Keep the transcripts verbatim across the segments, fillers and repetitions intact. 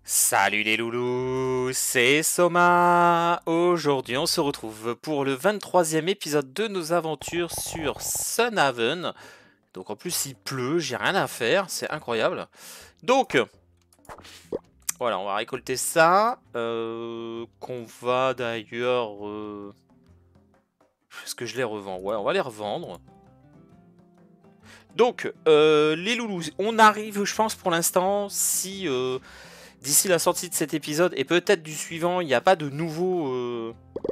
Salut les loulous, c'est Soma. Aujourd'hui, on se retrouve pour le vingt-troisième épisode de nos aventures sur Sunhaven. Donc en plus, il pleut, j'ai rien à faire, c'est incroyable. Donc, voilà, on va récolter ça. Euh, qu'on va d'ailleurs... euh, Est-ce que je les revends? Ouais, on va les revendre. Donc, euh, les loulous, on arrive, je pense, pour l'instant, si... euh, d'ici la sortie de cet épisode et peut-être du suivant, il n'y a pas de nouveaux, euh,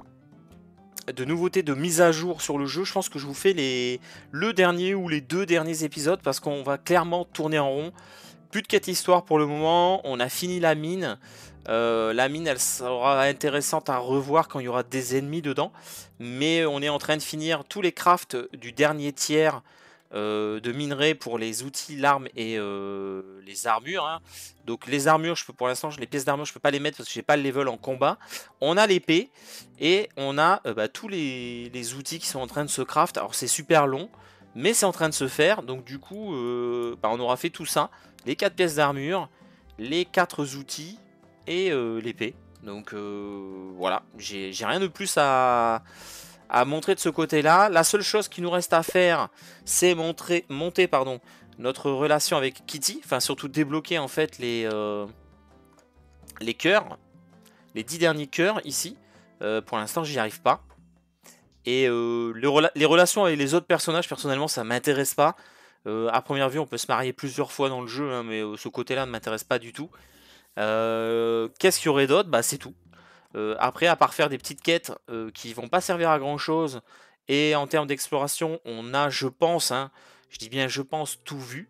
de nouveautés de mise à jour sur le jeu. Je pense que je vous fais les, le dernier ou les deux derniers épisodes parce qu'on va clairement tourner en rond. Plus de quête histoire pour le moment. On a fini la mine. Euh, la mine, elle sera intéressante à revoir quand il y aura des ennemis dedans. Mais on est en train de finir tous les crafts du dernier tiers euh, de minerai pour les outils, l'arme et euh, les armures. Hein. Donc les armures, je peux pour l'instant, les pièces d'armure, je peux pas les mettre parce que j'ai pas le level en combat. On a l'épée et on a euh, bah, tous les, les outils qui sont en train de se craft. Alors c'est super long, mais c'est en train de se faire. Donc du coup, euh, bah, on aura fait tout ça. Les quatre pièces d'armure, les quatre outils et euh, l'épée. Donc euh, voilà, j'ai rien de plus à, à montrer de ce côté-là. La seule chose qui nous reste à faire, c'est montrer, monter pardon, notre relation avec Kitty. Enfin, surtout débloquer en fait les, euh, les cœurs, les dix derniers cœurs ici. Euh, pour l'instant, j'y arrive pas. Et euh, les, rela les relations avec les autres personnages, personnellement, ça m'intéresse pas. Euh, à première vue, on peut se marier plusieurs fois dans le jeu, hein, mais euh, ce côté-là ne m'intéresse pas du tout. Euh, Qu'est-ce qu'il y aurait d'autre? Bah, c'est tout. Euh, après, à part faire des petites quêtes euh, qui vont pas servir à grand chose, et en termes d'exploration, on a, je pense, hein, je dis bien je pense, tout vu.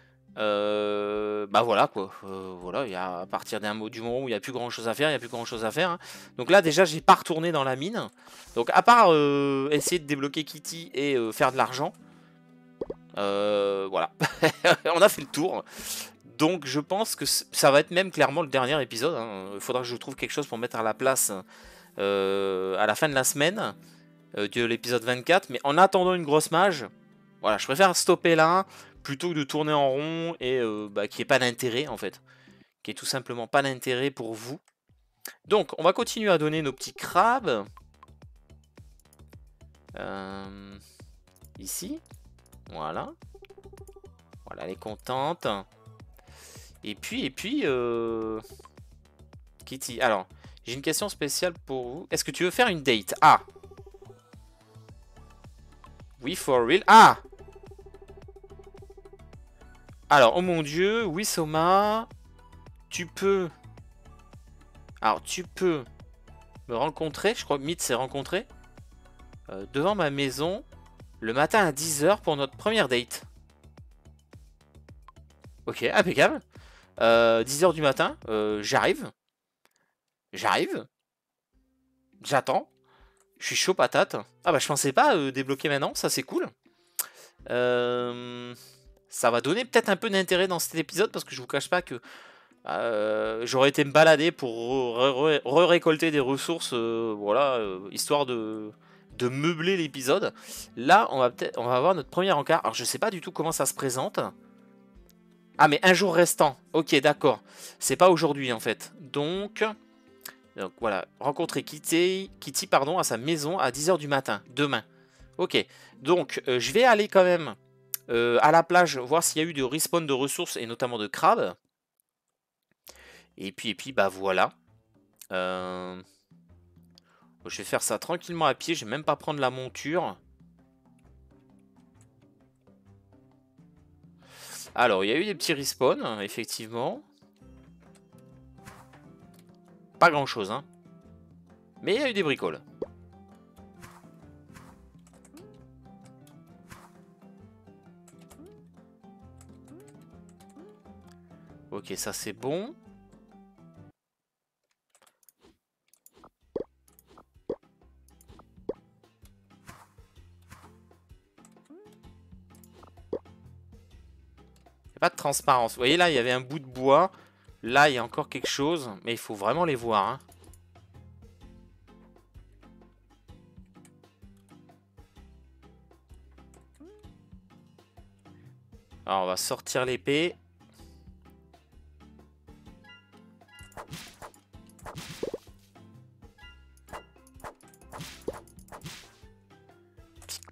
Euh, bah voilà quoi, euh, voilà, il y a à partir d'un mot du moment où il n'y a plus grand chose à faire, il n'y a plus grand chose à faire. Hein. Donc là déjà j'ai pas retourné dans la mine. Donc à part euh, essayer de débloquer Kitty et euh, faire de l'argent, euh, voilà, on a fait le tour. Donc je pense que ça va être même clairement le dernier épisode. Hein. Il faudra que je trouve quelque chose pour mettre à la place euh, à la fin de la semaine euh, de l'épisode vingt-quatre. Mais en attendant une grosse mage, voilà, je préfère stopper là plutôt que de tourner en rond et euh, bah, qu'il n'y ait pas d'intérêt en fait. Qu'il n'y ait tout simplement pas d'intérêt pour vous. Donc on va continuer à donner nos petits crabes. Euh, ici. Voilà. Voilà, elle est contente. Et puis, et puis, euh... Kitty. Alors, j'ai une question spéciale pour vous. Est-ce que tu veux faire une date? Ah! Oui, for real. Ah! Alors, oh mon dieu, oui, Soma. Tu peux... Alors, tu peux me rencontrer. Je crois que Mythe s'est rencontré. Euh, devant ma maison. Le matin à dix heures pour notre première date. Ok, impeccable. Euh, dix heures du matin. Euh, J'arrive. J'arrive. J'attends. Je suis chaud patate. Ah bah je pensais pas euh, débloquer maintenant. Ça c'est cool. Euh... Ça va donner peut-être un peu d'intérêt dans cet épisode parce que je vous cache pas que euh, j'aurais été me balader pour re-récolter re re des ressources, euh, voilà, euh, histoire de, de meubler l'épisode. Là, on va peut-être, on va avoir notre premier encart. Alors, je sais pas du tout comment ça se présente. Ah, mais un jour restant. Ok, d'accord. C'est pas aujourd'hui en fait. Donc, donc voilà, rencontrer Kitty, Kitty pardon, à sa maison à dix heures du matin, demain. Ok, donc euh, je vais aller quand même euh, à la plage voir s'il y a eu de respawn de ressources et notamment de crabes. Et puis, et puis bah voilà. Euh, je vais faire ça tranquillement à pied, je vais même pas prendre la monture. Alors, il y a eu des petits respawns, effectivement. Pas grand chose, hein. Mais il y a eu des bricoles. Ok, ça c'est bon. Il n'y a pas de transparence. Vous voyez là, il y avait un bout de bois. Là, il y a encore quelque chose. Mais il faut vraiment les voir, hein. Alors, on va sortir l'épée.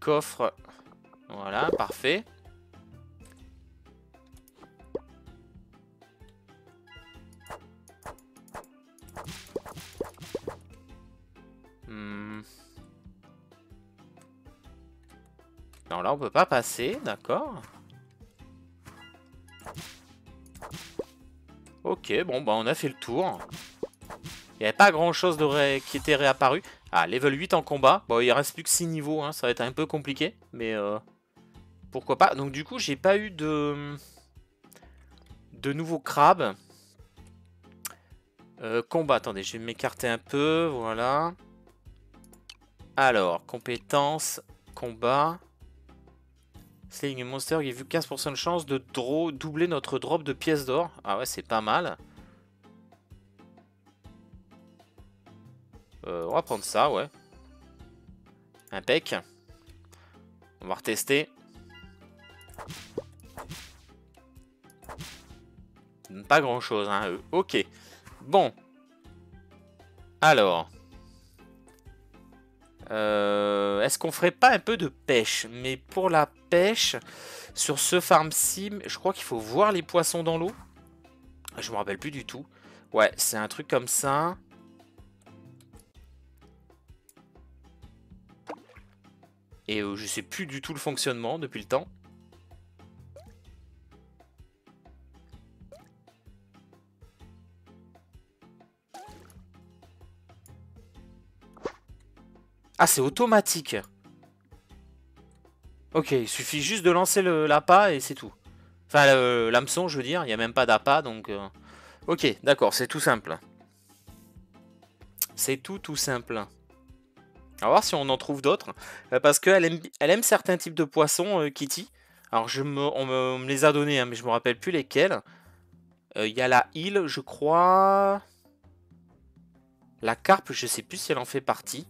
coffre. Voilà, parfait. Hmm. Non, là on peut pas passer, d'accord. Ok, bon bah on a fait le tour. Il n'y avait pas grand chose de ré... qui était réapparu. Ah, level huit en combat. Bon, il reste plus que six niveaux, hein. Ça va être un peu compliqué. Mais euh, pourquoi pas. Donc du coup, j'ai pas eu de... de nouveaux crabes. Euh, combat, attendez, je vais m'écarter un peu. Voilà. Alors, compétences, combat. Slaying a monster, j'ai vu quinze pour cent de chance de draw, doubler notre drop de pièces d'or. Ah ouais, c'est pas mal. Euh, on va prendre ça, ouais. Impec. On va retester. Pas grand chose, hein, eux. Ok. Bon. Alors. Euh, Est-ce qu'on ferait pas un peu de pêche? Mais pour la pêche, sur ce farm sim, je crois qu'il faut voir les poissons dans l'eau. Je me rappelle plus du tout. Ouais, c'est un truc comme ça. Et euh, je sais plus du tout le fonctionnement depuis le temps. Ah, c'est automatique. Ok, il suffit juste de lancer le l'appât et c'est tout. Enfin, l'hameçon, je veux dire. Il n'y a même pas d'appât, donc... Euh... Ok, d'accord, c'est tout simple. C'est tout, tout simple. On va voir si on en trouve d'autres. Euh, parce qu'elle aime, elle aime certains types de poissons, euh, Kitty. Alors, je me, on, me, on me les a donnés, hein, mais je me rappelle plus lesquels. Il euh, y a la île, je crois. La carpe, je sais plus si elle en fait partie.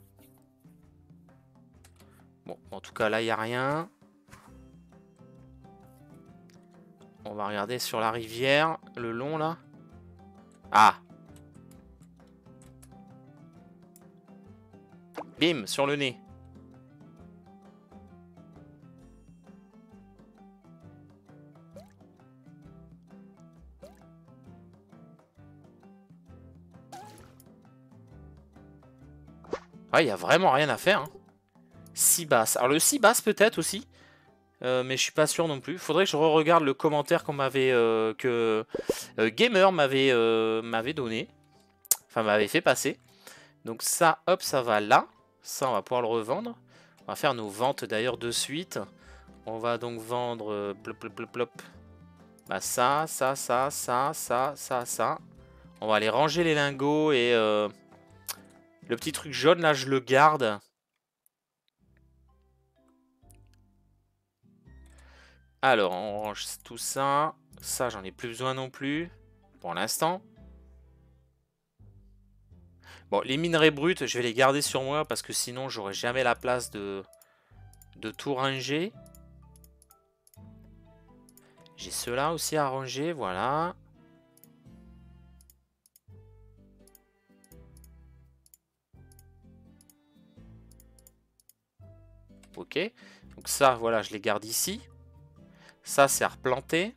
Bon, en tout cas, là, il n'y a rien. On va regarder sur la rivière, le long, là. Ah! Bim, sur le nez. Ouais, il n'y a vraiment rien à faire. Hein. six basses. Alors, le six basses, peut-être aussi. Euh, mais je suis pas sûr non plus. Faudrait que je re-regarde le commentaire qu'on m'avait euh, que euh, Gamer m'avait euh, m'avait donné. Enfin, m'avait fait passer. Donc ça, hop, ça va là. Ça, on va pouvoir le revendre. On va faire nos ventes d'ailleurs de suite. On va donc vendre euh, plop, plop, plop, plop. Bah ça, ça, ça, ça, ça, ça, ça. On va aller ranger les lingots et euh, le petit truc jaune là, je le garde. Alors, on range tout ça. Ça, j'en ai plus besoin non plus. Pour l'instant. Bon, les minerais bruts, je vais les garder sur moi parce que sinon, j'aurai jamais la place de, de tout ranger. J'ai ceux-là aussi à ranger, voilà. Ok. Donc ça, voilà, je les garde ici. Ça, c'est à replanter.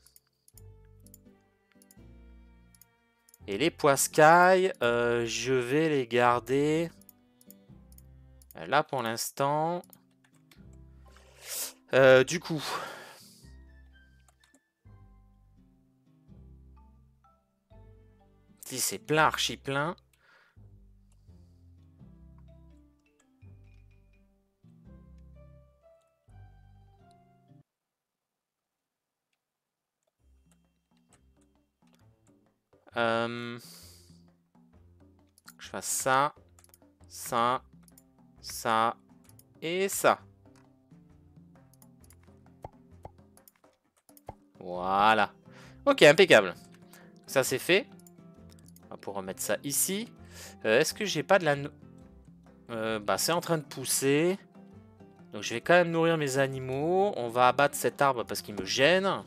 Et les poiscailles, euh, je vais les garder là pour l'instant. Euh, du coup... Si c'est plein, archi plein. Euh, je fasse ça, ça, ça et ça. Voilà. Ok, impeccable. Ça c'est fait. On va pouvoir remettre ça ici. Euh, Est-ce que j'ai pas de la... Euh, bah c'est en train de pousser. Donc je vais quand même nourrir mes animaux. On va abattre cet arbre parce qu'il me gêne.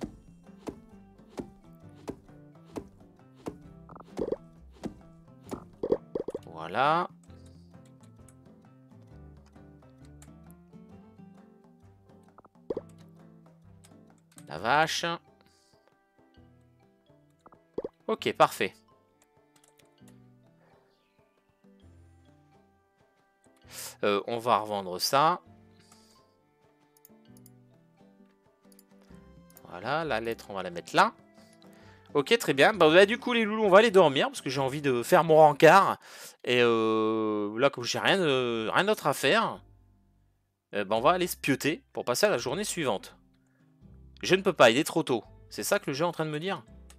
Voilà. La vache. Ok, parfait. Euh, on va revendre ça. Voilà, la lettre, on va la mettre là. Ok, très bien. Bah, bah, du coup, les loulous, on va aller dormir parce que j'ai envie de faire mon rencard. Et euh, là, comme j'ai rien, euh, rien d'autre à faire, euh, bah, on va aller se pioter pour passer à la journée suivante. Je ne peux pas, il est trop tôt. C'est ça que le jeu est en train de me dire?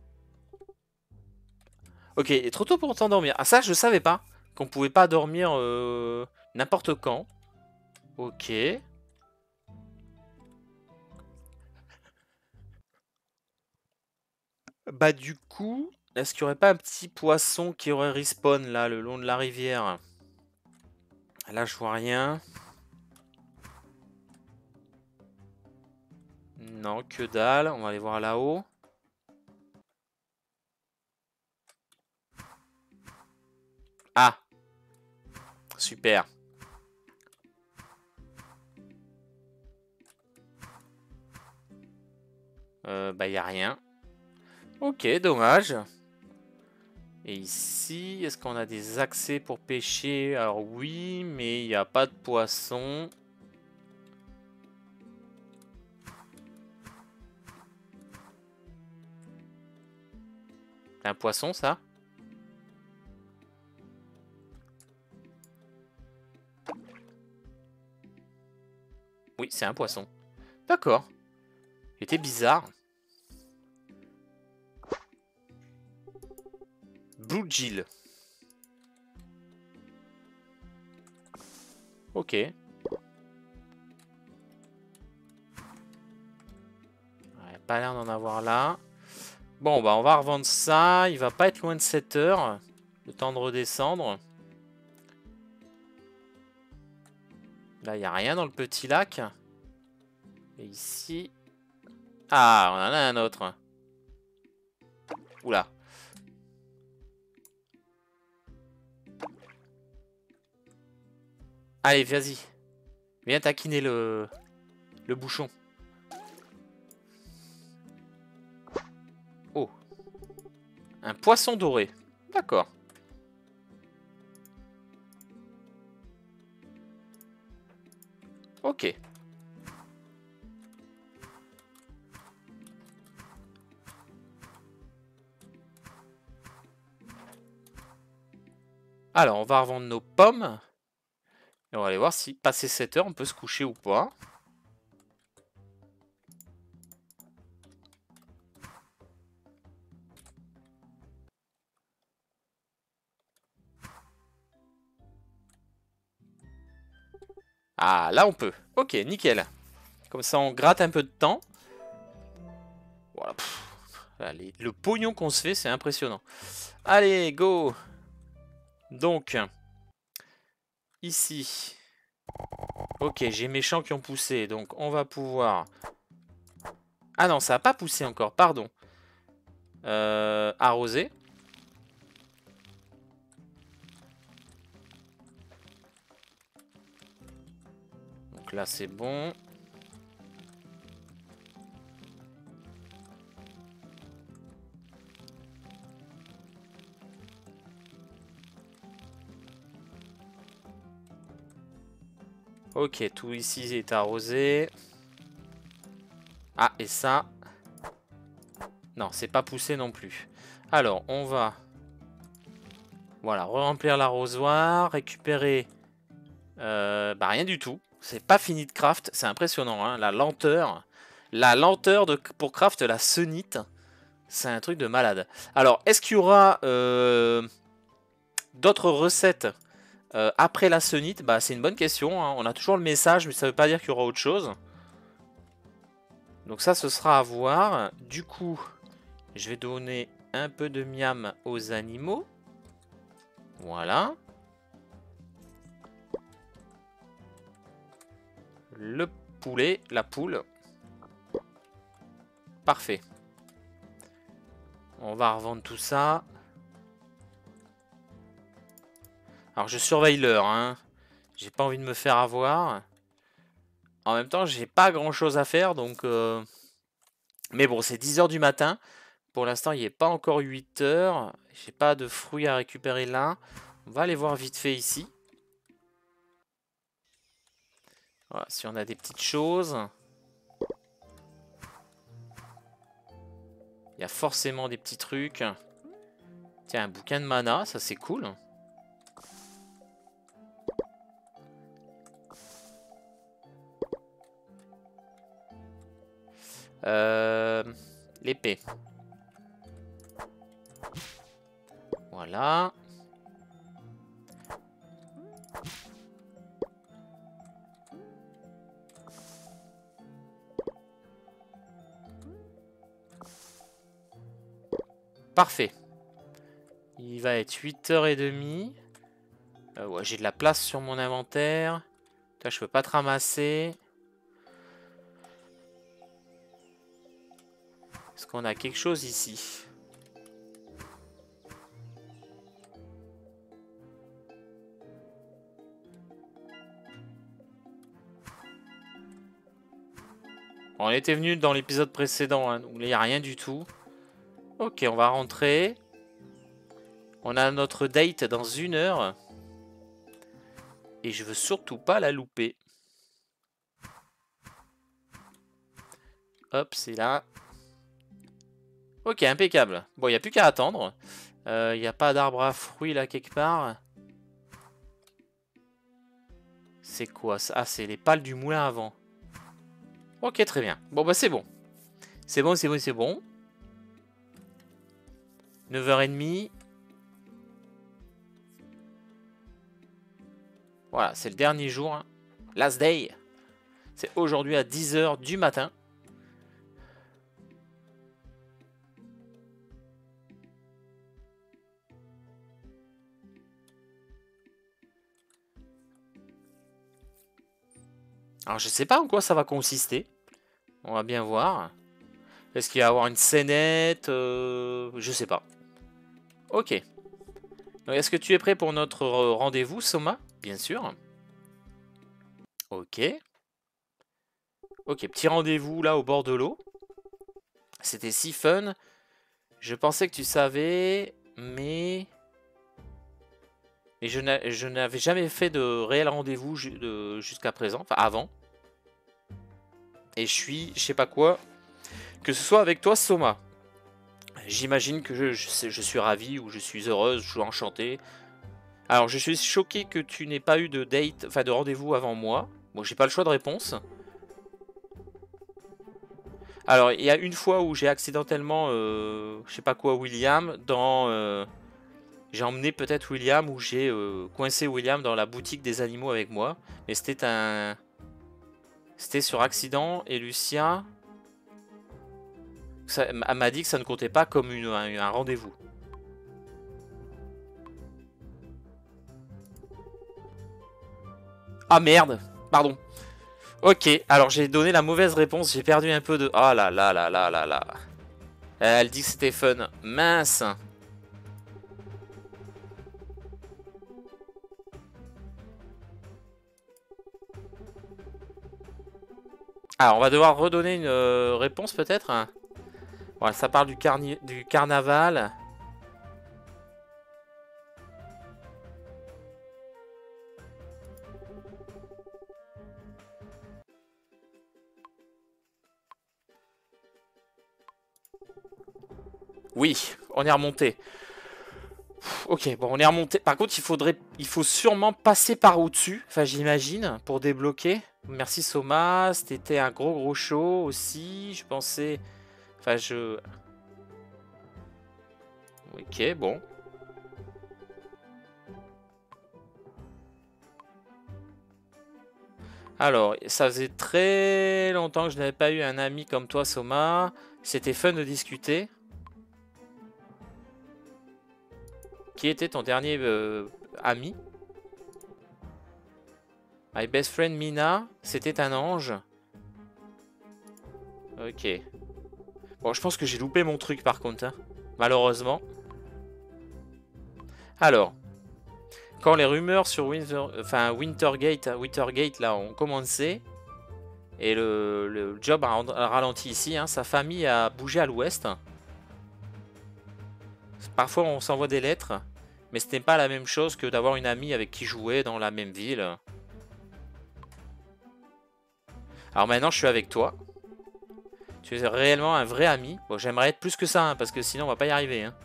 Ok, il est trop tôt pour t'endormir. Ah, ça, je savais pas. Qu'on pouvait pas dormir euh, n'importe quand. Ok. Bah, du coup, est-ce qu'il y aurait pas un petit poisson qui aurait respawn là, le long de la rivière? Là, je vois rien. Non, que dalle. On va aller voir là-haut. Ah, super. Euh, bah, y a rien. Ok, dommage. Et ici, est-ce qu'on a des accès pour pêcher? Alors oui, mais il n'y a pas de poisson. C'est un poisson, ça? Oui, c'est un poisson. D'accord. Il était bizarre. Blue Gill. Ok. Ouais, pas l'air d'en avoir là. Bon, bah on va revendre ça. Il va pas être loin de sept heures. Le temps de redescendre. Là, il n'y a rien dans le petit lac. Et ici... Ah, on en a un autre. Oula. Allez, vas-y. Viens taquiner le, le bouchon. Oh. Un poisson doré. D'accord. Ok. Alors, on va revendre nos pommes. Et on va aller voir si, passé sept heures, on peut se coucher ou pas. Ah, là, on peut. Ok, nickel. Comme ça, on gratte un peu de temps. Voilà. Pff, allez, le pognon qu'on se fait, c'est impressionnant. Allez, go. Donc, ici. Ok, j'ai mes champs qui ont poussé. Donc, on va pouvoir... Ah non, ça n'a pas poussé encore, pardon. Euh, arroser. Donc là, c'est bon. Ok, tout ici est arrosé. Ah, et ça... Non, c'est pas poussé non plus. Alors, on va... Voilà, remplir l'arrosoir, récupérer... Euh, bah, rien du tout. C'est pas fini de craft, c'est impressionnant, hein, la lenteur. La lenteur de, pour craft la sunite, c'est un truc de malade. Alors, est-ce qu'il y aura euh, d'autres recettes euh, après la sunite? Bah, c'est une bonne question, hein. On a toujours le message, mais ça veut pas dire qu'il y aura autre chose. Donc ça, ce sera à voir. Du coup, je vais donner un peu de miam aux animaux. Voilà. Le poulet, la poule. Parfait. On va revendre tout ça. Alors je surveille l'heure, hein. J'ai pas envie de me faire avoir. En même temps, j'ai pas grand chose à faire, donc... Euh... Mais bon, c'est dix heures du matin. Pour l'instant, il n'est pas encore huit heures. J'ai pas de fruits à récupérer là. On va aller voir vite fait ici. Voilà, si on a des petites choses. Il y a forcément des petits trucs. Tiens, un bouquin de mana, ça c'est cool. Euh, L'épée. Voilà. Parfait. Il va être huit heures trente. Euh, ouais, j'ai de la place sur mon inventaire. Là, je peux pas te ramasser. Est-ce qu'on a quelque chose ici? On était venu dans l'épisode précédent, hein, où il n'y a rien du tout. Ok, on va rentrer. On a notre date dans une heure. Et je veux surtout pas la louper. Hop, c'est là. Ok, impeccable. Bon, il n'y a plus qu'à attendre. Il euh, n'y a pas d'arbre à fruits là quelque part. C'est quoi ça? Ah, c'est les pales du moulin avant. Ok, très bien. Bon, bah c'est bon. C'est bon, c'est bon, c'est bon. neuf heures trente. Voilà, c'est le dernier jour. Hein. Last day. C'est aujourd'hui à dix heures du matin. Alors, je sais pas en quoi ça va consister. On va bien voir. Est-ce qu'il va y avoir une scénette euh, Je sais pas. Ok. Est-ce que tu es prêt pour notre rendez-vous, Soma? Bien sûr. Ok. Ok, petit rendez-vous là au bord de l'eau. C'était si fun. Je pensais que tu savais, mais... Mais je n'avais jamais fait de réel rendez-vous jusqu'à présent, enfin avant. Et je suis, je sais pas quoi, que ce soit avec toi, Soma. J'imagine que je, je, je suis ravi ou je suis heureuse, je suis enchanté. Alors, je suis choqué que tu n'aies pas eu de date, enfin de rendez-vous avant moi. Bon, j'ai pas le choix de réponse. Alors, il y a une fois où j'ai accidentellement, euh, je sais pas quoi, William, dans... Euh, j'ai emmené peut-être William ou j'ai euh, coincé William dans la boutique des animaux avec moi. Mais c'était un... C'était sur accident et Lucia... Ça, elle m'a dit que ça ne comptait pas comme une, un, un rendez-vous. Ah merde, pardon. Ok, alors j'ai donné la mauvaise réponse, j'ai perdu un peu de... Oh là là là là là là. Elle dit que c'était fun. Mince. Alors on va devoir redonner une euh, réponse peut-être. Voilà, ça parle du, carni du carnaval. Oui, on est remonté. Ok, bon, on est remonté. Par contre, il faudrait, il faut sûrement passer par au-dessus. Enfin, j'imagine, pour débloquer. Merci Soma. C'était un gros gros show aussi. Je pensais... Enfin, je... Ok, bon. Alors, ça faisait très longtemps que je n'avais pas eu un ami comme toi, Soma. C'était fun de discuter. Qui était ton dernier euh, ami? My best friend Mina, c'était un ange. Ok. Bon, je pense que j'ai loupé mon truc par contre, hein, malheureusement. Alors, quand les rumeurs sur Winter, enfin Wintergate, Wintergate là ont commencé, Et le, le job a ralenti ici. Hein. Sa famille a bougé à l'ouest. Parfois on s'envoie des lettres. Mais ce n'est pas la même chose que d'avoir une amie avec qui jouer dans la même ville. Alors maintenant je suis avec toi. Tu es réellement un vrai ami. Bon, j'aimerais être plus que ça, hein, parce que sinon on va pas y arriver. Hein.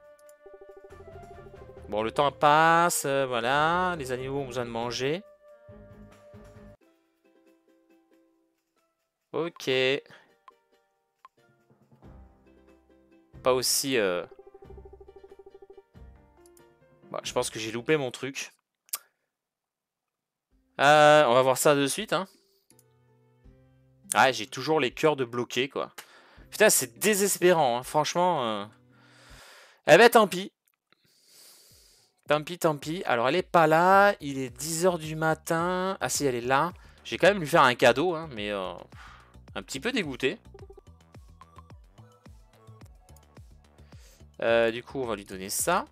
Bon, le temps passe, euh, voilà. Les animaux ont besoin de manger. Ok. Pas aussi... Euh... Bon, je pense que j'ai loupé mon truc. Euh, on va voir ça de suite. Hein. Ah, j'ai toujours les cœurs de bloquer, quoi. Putain, c'est désespérant, hein. Franchement. Euh... Eh ben, tant pis. Tant pis, tant pis. Alors, elle est pas là. Il est dix heures du matin. Ah si, elle est là. J'ai quand même lui faire un cadeau, hein, mais euh, un petit peu dégoûté. Euh, du coup, on va lui donner ça.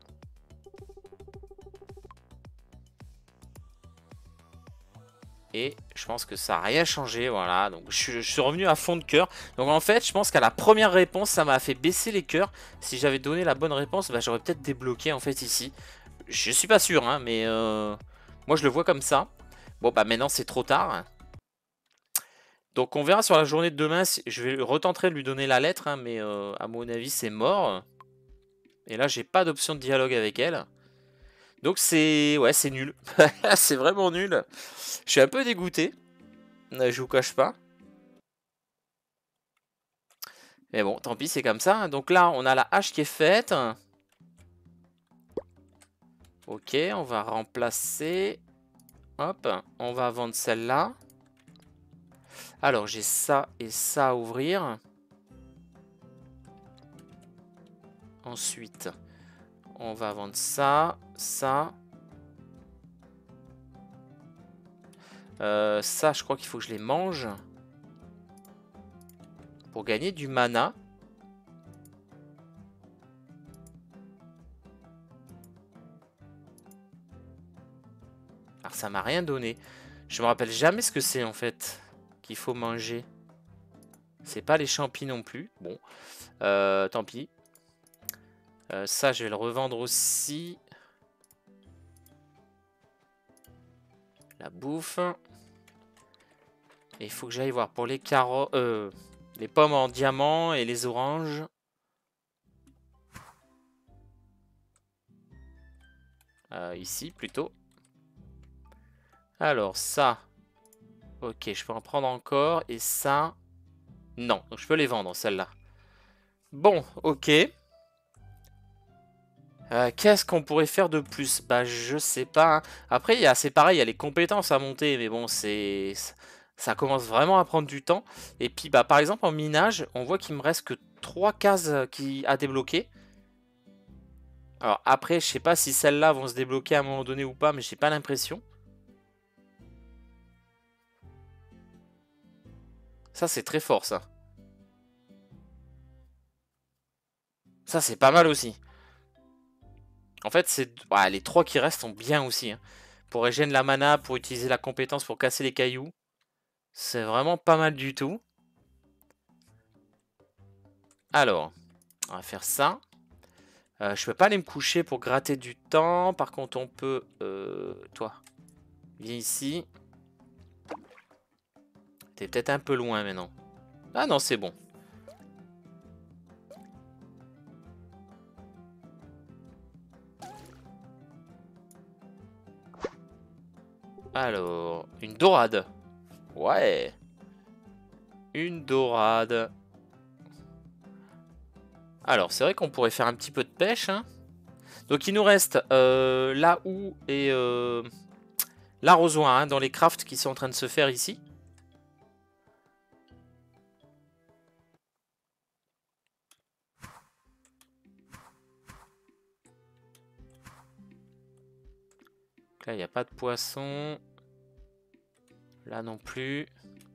Et je pense que ça n'a rien changé, voilà. Donc je, je suis revenu à fond de cœur. Donc en fait, je pense qu'à la première réponse, ça m'a fait baisser les cœurs. Si j'avais donné la bonne réponse, bah, j'aurais peut-être débloqué en fait ici. Je suis pas sûr, hein, mais euh, moi je le vois comme ça. Bon bah maintenant c'est trop tard. Donc on verra sur la journée de demain. Si, je vais retenter de lui donner la lettre, hein, mais euh, à mon avis c'est mort. Et là j'ai pas d'option de dialogue avec elle. Donc c'est ouais c'est nul. C'est vraiment nul. Je suis un peu dégoûté. Je vous cache pas. Mais bon, tant pis, c'est comme ça. Donc là, on a la hache qui est faite. Ok, on va remplacer. Hop, on va vendre celle-là. Alors, j'ai ça et ça à ouvrir. Ensuite, on va vendre ça, ça. Euh, ça, je crois qu'il faut que je les mange. Pour gagner du mana. Alors, ça m'a rien donné. Je me rappelle jamais ce que c'est, en fait, qu'il faut manger. C'est pas les champignons non plus. Bon, euh, tant pis. Euh, ça, je vais le revendre aussi. La bouffe. Et il faut que j'aille voir pour les carottes. Euh, les pommes en diamant et les oranges. Euh, ici, plutôt. Alors, ça. Ok, je peux en prendre encore. Et ça. Non, donc je peux les vendre, celles-là. Bon, ok. Euh, Qu'est-ce qu'on pourrait faire de plus? Bah, je sais pas. Hein. Après, c'est pareil, il y a les compétences à monter, mais bon, c'est ça commence vraiment à prendre du temps. Et puis, bah, par exemple, en minage, on voit qu'il me reste que trois cases qui... à débloquer. Alors après, je sais pas si celles-là vont se débloquer à un moment donné ou pas, mais j'ai pas l'impression. Ça, c'est très fort, ça. Ça, c'est pas mal aussi. En fait, c'est ouais, les trois qui restent sont bien aussi. Hein. Pour régénérer la mana, pour utiliser la compétence pour casser les cailloux. C'est vraiment pas mal du tout. Alors, on va faire ça. Euh, je peux pas aller me coucher pour gratter du temps. Par contre, on peut... Euh, toi, viens ici. T'es peut-être un peu loin maintenant. Ah non, c'est bon. Alors, une dorade. Ouais. Une dorade. Alors, c'est vrai qu'on pourrait faire un petit peu de pêche. Hein. Donc, il nous reste euh, là où et euh, l'arrosoir hein, dans les crafts qui sont en train de se faire ici. Là, il n'y a pas de poisson. Là non plus.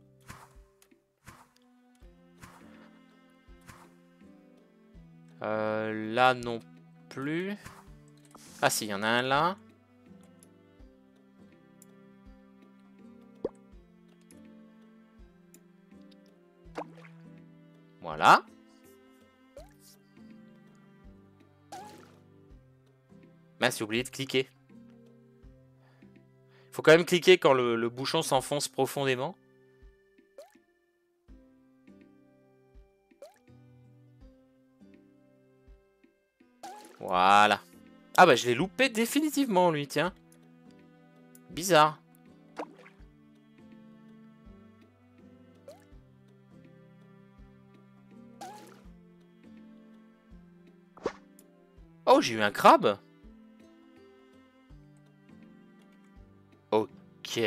Euh, là non plus. Ah si, il y en a un là. Voilà. Mince, j'ai oublié de cliquer. Faut quand même cliquer quand le, le bouchon s'enfonce profondément. Voilà. Ah bah je l'ai loupé définitivement lui, tiens. Bizarre. Oh, j'ai eu un crabe. Ok.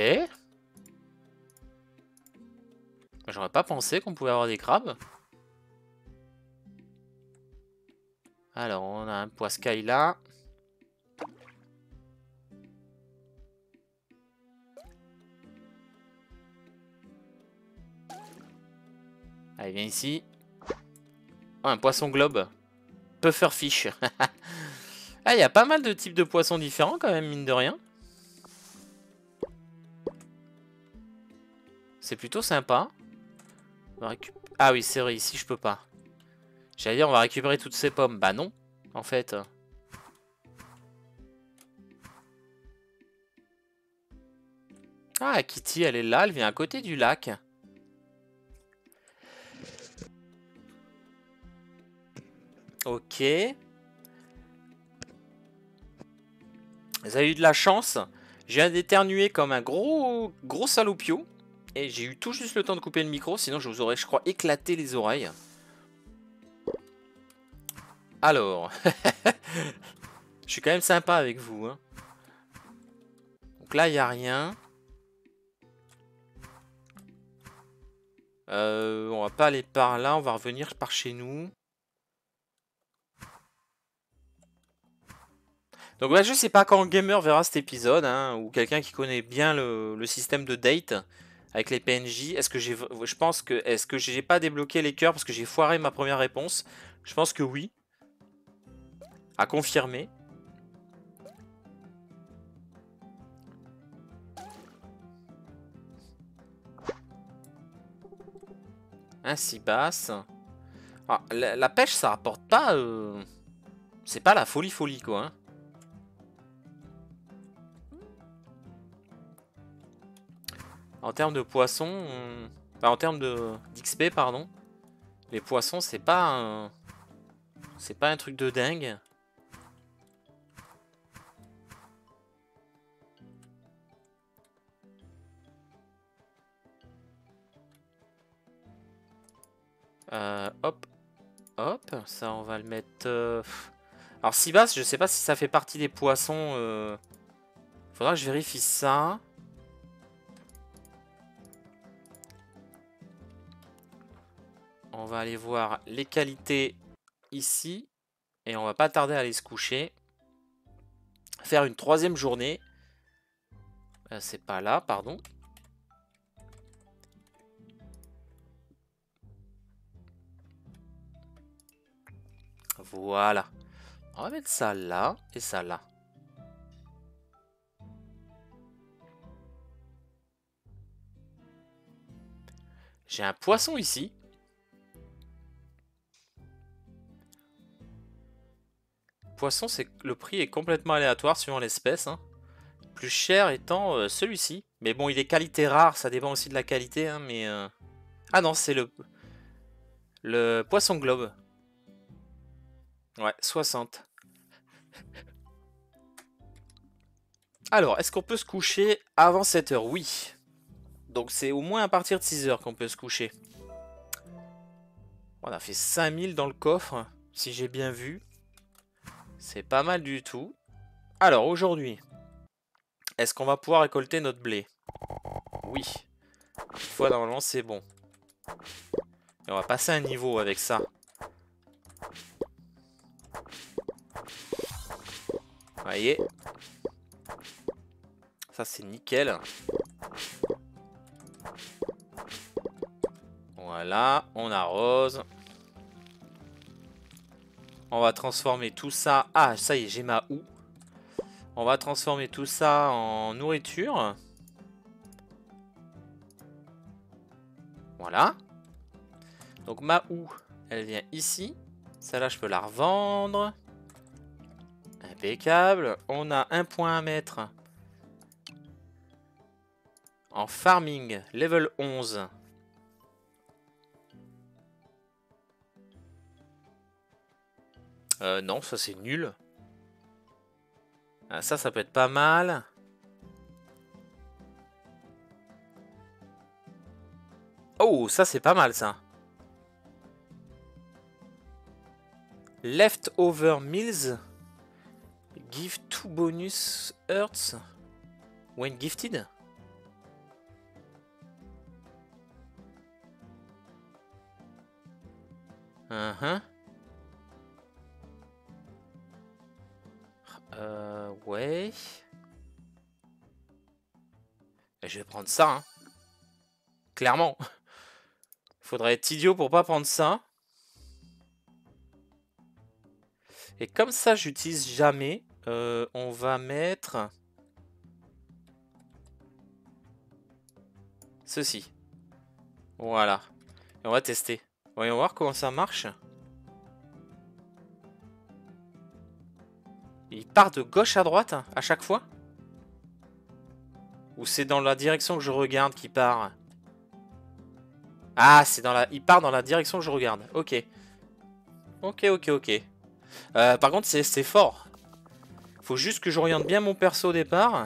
J'aurais pas pensé qu'on pouvait avoir des crabes. Alors, on a un poiscaille là. Allez, viens ici. Oh, un poisson globe. Pufferfish. Ah, il y a pas mal de types de poissons différents quand même, mine de rien. C'est plutôt sympa. On va récup... Ah oui, c'est vrai, ici je peux pas. J'allais dire, on va récupérer toutes ces pommes. Bah non, en fait. Ah, Kitty, elle est là, elle vient à côté du lac. Ok. Vous avez eu de la chance. Je viens d'éternuer comme un gros, gros salopio. Et j'ai eu tout juste le temps de couper le micro, sinon je vous aurais, je crois, éclaté les oreilles. Alors. Je suis quand même sympa avec vous. Hein. Donc là, il n'y a rien. Euh, on va pas aller par là, on va revenir par chez nous. Donc ouais, je sais pas quand Gamer verra cet épisode, hein, ou quelqu'un qui connaît bien le, le système de date avec les P N J. Est-ce que j'ai, je pense que, est-ce que j'ai pas débloqué les cœurs parce que j'ai foiré ma première réponse? Je pense que oui. À confirmer. Ainsi basse. Ah, la, la pêche, ça rapporte pas. Euh... C'est pas la folie folie quoi. Hein. En termes de poissons, on... enfin, en termes de d'X P, pardon, les poissons, c'est pas un... c'est pas un truc de dingue. Euh, hop, hop, ça on va le mettre. Euh... Alors Sibas, je sais pas si ça fait partie des poissons. Euh... Faudra que je vérifie ça. On va aller voir les qualités ici. Et on va pas tarder à aller se coucher. Faire une troisième journée. Euh, c'est pas là, pardon. Voilà. On va mettre ça là et ça là. J'ai un poisson ici. Poisson, c'est le prix est complètement aléatoire suivant l'espèce. Hein. Plus cher étant euh, celui-ci. Mais bon, il est qualité rare, ça dépend aussi de la qualité. Hein, mais euh... Ah non, c'est le... le poisson globe. Ouais, soixante. Alors, est-ce qu'on peut se coucher avant sept heures? Oui. Donc c'est au moins à partir de six heures qu'on peut se coucher. On a fait cinq mille dans le coffre, si j'ai bien vu. C'est pas mal du tout. Alors, aujourd'hui, est-ce qu'on va pouvoir récolter notre blé? Oui. Une fois, normalement, c'est bon. Et on va passer un niveau avec ça. Vous voyez? Ça, c'est nickel. Voilà, on arrose. On va transformer tout ça... Ah, ça y est, j'ai ma houe. On va transformer tout ça en nourriture. Voilà. Donc ma houe, Elle vient ici. Celle-là, je peux la revendre. Impeccable. On a un point à mettre en farming, level onze. Euh, non, ça c'est nul. Ah, ça, ça peut être pas mal. Oh, ça c'est pas mal ça. Leftover meals. Give two bonus hearts when gifted. Uh -huh. Euh, ouais. Je vais prendre ça, hein. Clairement. Faudrait être idiot pour pas prendre ça. Et comme ça, j'utilise jamais. Euh, on va mettre ceci. Voilà. Et on va tester. Voyons voir comment ça marche. Il part de gauche à droite hein, à chaque fois? Ou c'est dans la direction que je regarde qu'il part? Ah, c'est dans la... il part dans la direction que je regarde. Ok. Ok, ok, ok. Euh, par contre, c'est fort. Faut juste que j'oriente bien mon perso au départ.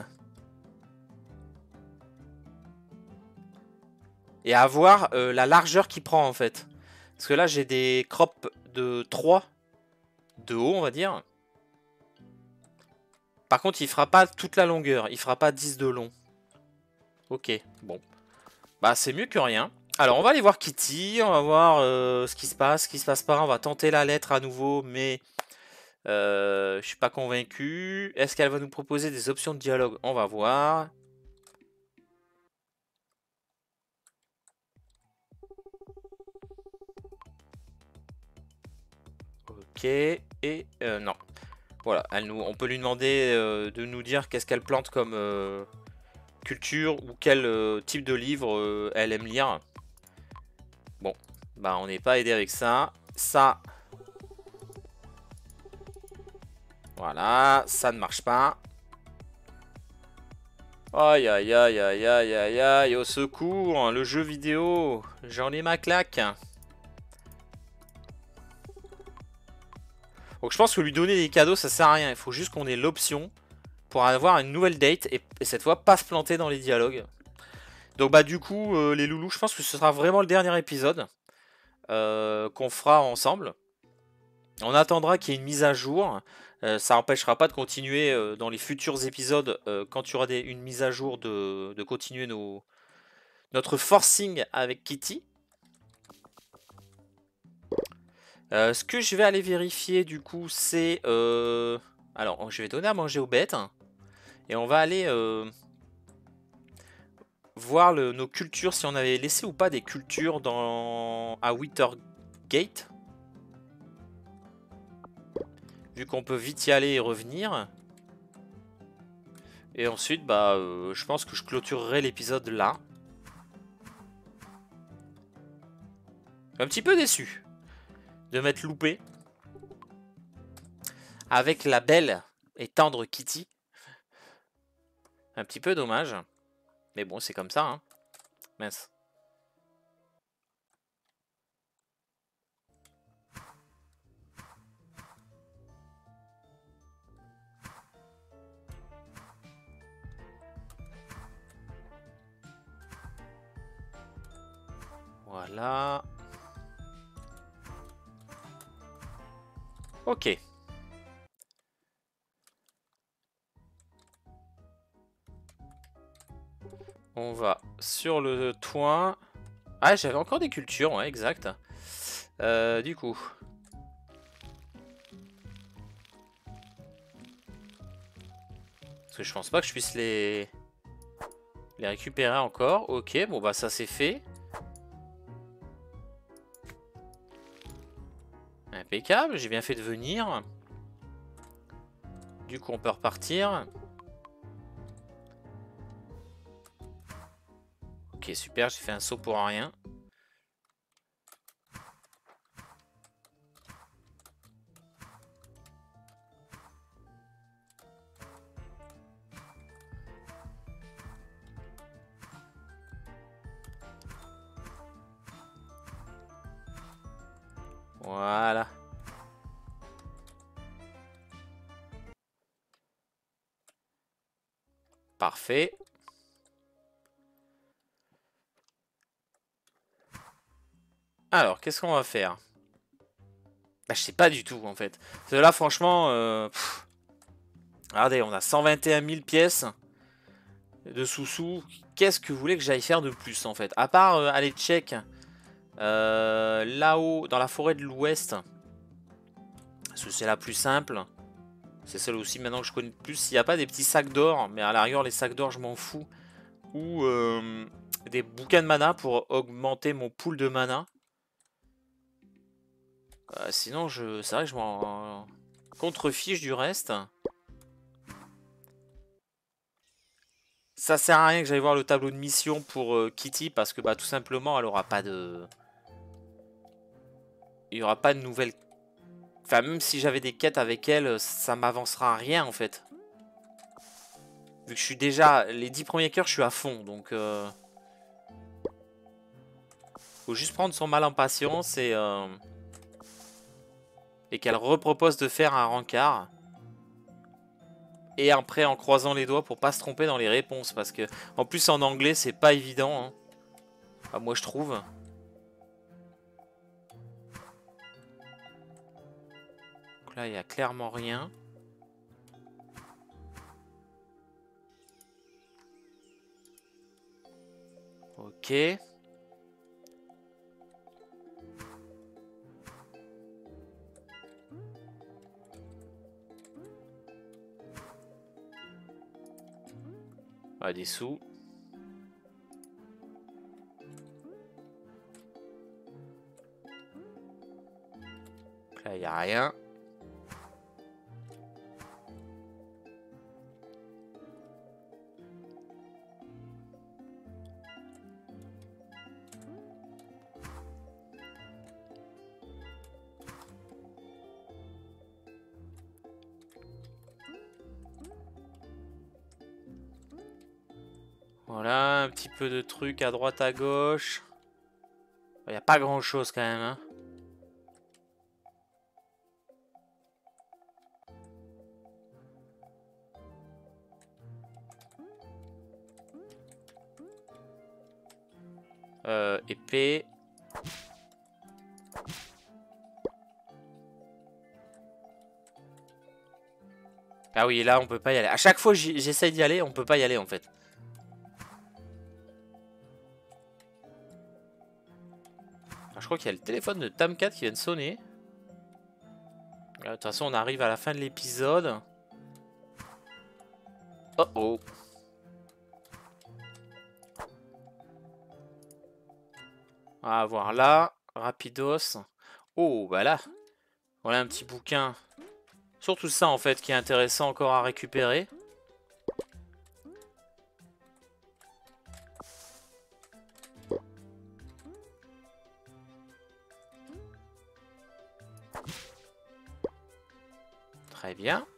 Et avoir euh, la largeur qu'il prend en fait. Parce que là, j'ai des crops de trois de haut, on va dire. Par contre, il fera pas toute la longueur. Il fera pas dix de long. Ok, bon. Bah, c'est mieux que rien. Alors, on va aller voir Kitty. On va voir euh, ce qui se passe, ce qui se passe pas. On va tenter la lettre à nouveau, mais euh, je suis pas convaincu. Est-ce qu'elle va nous proposer des options de dialogue? On va voir. Ok, et euh, non. Voilà, elle nous, on peut lui demander euh, de nous dire qu'est-ce qu'elle plante comme euh, culture ou quel euh, type de livre euh, elle aime lire. Bon, bah on n'est pas aidé avec ça. Ça, voilà, ça ne marche pas. Aïe aïe aïe aïe aïe aïe aïe, au secours, le jeu vidéo, j'en ai ma claque. Donc je pense que lui donner des cadeaux ça sert à rien, il faut juste qu'on ait l'option pour avoir une nouvelle date et, et cette fois pas se planter dans les dialogues. Donc bah du coup euh, les loulous, je pense que ce sera vraiment le dernier épisode euh, qu'on fera ensemble. On attendra qu'il y ait une mise à jour. Euh, ça n'empêchera pas de continuer euh, dans les futurs épisodes euh, quand il y aura des, une mise à jour de, de continuer nos, notre forcing avec Kitty. Euh, ce que je vais aller vérifier du coup c'est... Euh... Alors je vais donner à manger aux bêtes. Et on va aller euh, voir le, nos cultures, si on avait laissé ou pas des cultures dans, à Withergate. Vu qu'on peut vite y aller et revenir. Et ensuite, bah, euh, je pense que je clôturerai l'épisode là. Un petit peu déçu de m'être loupé avec la belle et tendre Kitty. Un petit peu dommage. Mais bon, c'est comme ça, hein. Mince. Voilà. Ok. On va sur le toit. Ah, j'avais encore des cultures, ouais, exact. Euh, du coup. Parce que je pense pas que je puisse les... les récupérer encore. Ok, bon bah ça c'est fait. Impeccable, j'ai bien fait de venir. Du coup on peut repartir. Ok super, j'ai fait un saut pour rien. Voilà. Parfait. Alors, qu'est-ce qu'on va faire? Bah, je sais pas du tout, en fait. Parce que là, franchement... Euh, regardez, on a cent vingt et un mille pièces de sous-sous. Qu'est-ce que vous voulez que j'aille faire de plus, en fait? À part euh, aller check euh, là-haut, dans la forêt de l'Ouest. Parce que c'est la plus simple. C'est celle aussi maintenant que je connais le plus. S'il n'y a pas des petits sacs d'or, mais à la rigueur, les sacs d'or, je m'en fous. Ou euh, des bouquins de mana pour augmenter mon pool de mana. Euh, sinon, je, c'est vrai que je m'en contrefiche du reste. Ça sert à rien que j'aille voir le tableau de mission pour euh, Kitty parce que bah tout simplement elle aura pas de... Il y aura pas de nouvelles... Enfin même si j'avais des quêtes avec elle, ça m'avancera à rien en fait. Vu que je suis déjà... Les dix premiers cœurs je suis à fond donc... Euh... Faut juste prendre son mal en patience et... Euh... Et qu'elle repropose de faire un rencard. Et après en croisant les doigts pour pas se tromper dans les réponses. Parce que en plus en anglais c'est pas évident. Hein. Enfin, moi je trouve. Donc là il n'y a clairement rien. Ok. Ah, des sous. Là, il n'y a rien. Voilà, un petit peu de trucs à droite à gauche. Il n'y a pas grand chose quand même. Hein. Euh, épée. Ah oui, là on peut pas y aller. À chaque fois j'essaye d'y aller, on peut pas y aller en fait. Alors, je crois qu'il y a le téléphone de Tamcat qui vient de sonner. De toute façon, on arrive à la fin de l'épisode. Oh oh. On va voir là. Rapidos. Oh, bah là. Voilà un petit bouquin. Surtout ça en fait qui est intéressant encore à récupérer. Très bien.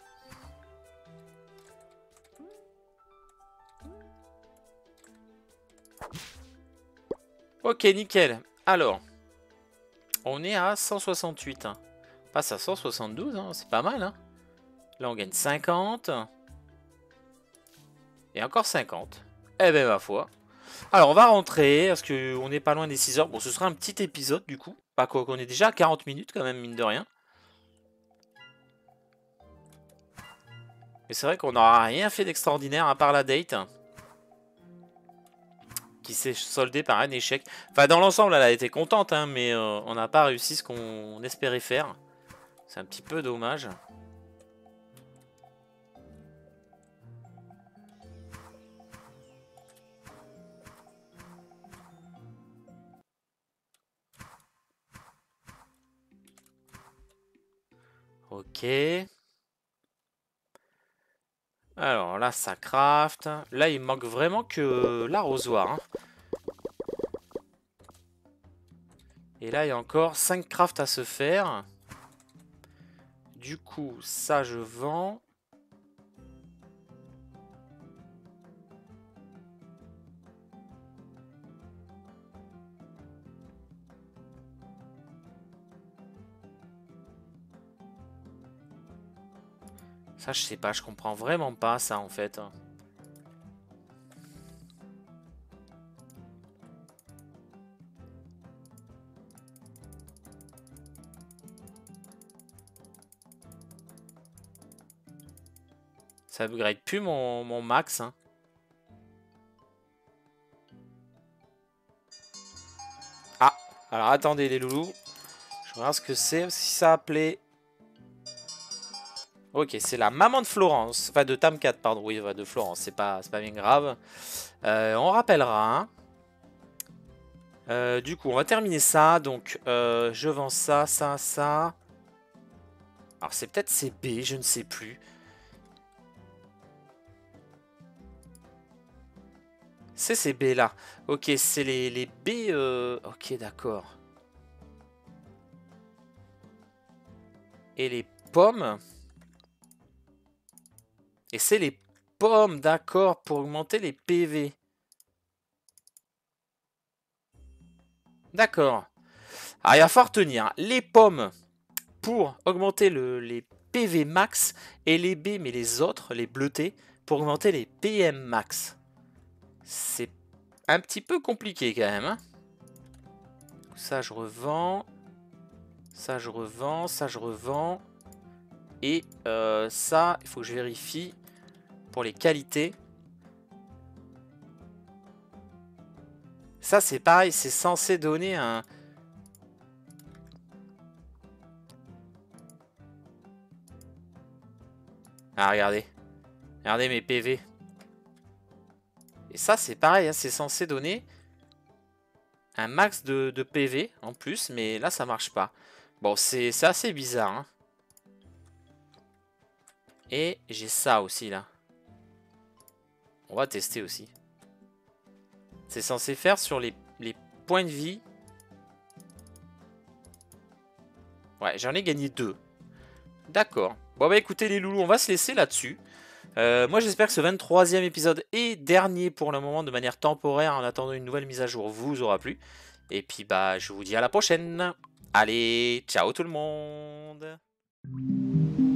Ok, nickel. Alors, on est à cent soixante-huit. Hein. Passe à cent soixante-douze, hein. C'est pas mal. Hein. Là, on gagne cinquante. Et encore cinquante. Eh ben, ma foi. Alors, on va rentrer, parce qu'on n'est pas loin des six heures. Bon, ce sera un petit épisode, du coup. Pas quoi qu'on est déjà à quarante minutes, quand même, mine de rien. Mais c'est vrai qu'on n'aura rien fait d'extraordinaire, à part la date. Qui s'est soldée par un échec. Enfin, dans l'ensemble, elle a été contente, hein, mais euh, on n'a pas réussi ce qu'on espérait faire. C'est un petit peu dommage. Ok. Alors là, ça craft. Là, il manque vraiment que l'arrosoir. Hein. Et là, il y a encore cinq crafts à se faire. Du coup, ça, je vends. Ça, je sais pas, je comprends vraiment pas ça en fait. Ça upgrade plus mon, mon max. Hein. Ah, alors attendez les loulous. Je regarde ce que c'est, si ça appelait... Ok, c'est la maman de Florence. Enfin, de Tamcat, pardon. Oui, de Florence, c'est pas, pas bien grave. Euh, on rappellera. Hein. Euh, du coup, on va terminer ça. Donc, euh, je vends ça, ça, ça. Alors, c'est peut-être C B, je ne sais plus. C'est ces B là. Ok, c'est les, les B... Euh... Ok, d'accord. Et les pommes. Et c'est les pommes, d'accord, pour augmenter les P V. D'accord. Alors, il va falloir tenir les pommes pour augmenter le, les P V max et les B, mais les autres, les bleutés, pour augmenter les P M max. C'est un petit peu compliqué quand même. Hein. Ça, je revends. Ça, je revends. Ça, je revends. Et euh, ça, il faut que je vérifie pour les qualités. Ça, c'est pareil, c'est censé donner un... Ah, regardez. Regardez mes P V. Et ça, c'est pareil, hein, c'est censé donner un max de, de P V en plus, mais là, ça marche pas. Bon, c'est assez bizarre. Hein. Et j'ai ça aussi, là. On va tester aussi. C'est censé faire sur les, les points de vie. Ouais, j'en ai gagné deux. D'accord. Bon, bah écoutez les loulous, on va se laisser là-dessus. Euh, moi, j'espère que ce vingt-troisième épisode et dernier pour le moment, de manière temporaire, en attendant une nouvelle mise à jour, vous aura plu. Et puis, bah, je vous dis à la prochaine. Allez, ciao tout le monde.